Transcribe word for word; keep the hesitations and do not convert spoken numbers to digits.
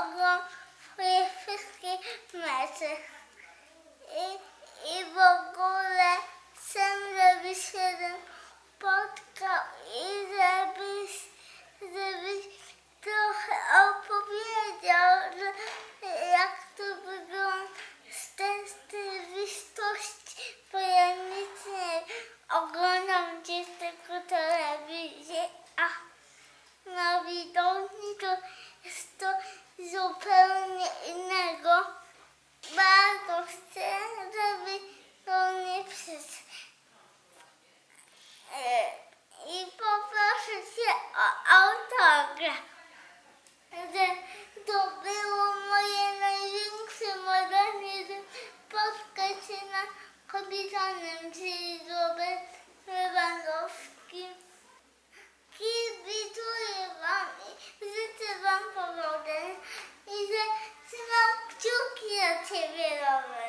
ogląduje wszystkie mecze. I, I w ogóle chcę, żebyś się spotkał i żebyś, żebyś trochę opowiedział, że jak to wygląda z tej rzeczywistości, bo ja nic nie oglądam gdzieś tylko telewizję, a na widowni to jest to zupełnie innego. Bardzo chcę, żeby do mnie przyszedł. I poproszę cię o autograf, że to było moje największe marzenie, że spotkać się na kapitanem, czyli z Robertem Lewandowskim. Kibicuję wam i życzę wam powodzenia i że trzymam kciuki na ciebie, Robert.